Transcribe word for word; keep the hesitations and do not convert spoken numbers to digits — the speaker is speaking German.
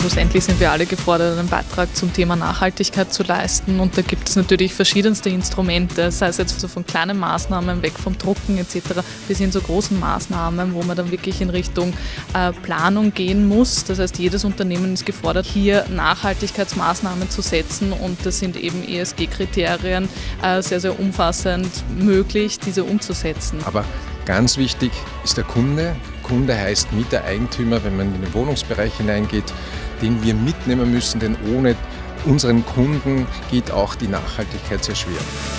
Schlussendlich sind wir alle gefordert, einen Beitrag zum Thema Nachhaltigkeit zu leisten, und da gibt es natürlich verschiedenste Instrumente, sei es jetzt so von kleinen Maßnahmen, weg vom Drucken et cetera, bis hin zu großen Maßnahmen, wo man dann wirklich in Richtung äh, Planung gehen muss. Das heißt, jedes Unternehmen ist gefordert, hier Nachhaltigkeitsmaßnahmen zu setzen, und das sind eben E S G-Kriterien äh, sehr, sehr umfassend möglich, diese umzusetzen. Aber ganz wichtig ist der Kunde. Kunde heißt Mietereigentümer, wenn man in den Wohnungsbereich hineingeht, den wir mitnehmen müssen, denn ohne unseren Kunden geht auch die Nachhaltigkeit sehr schwer.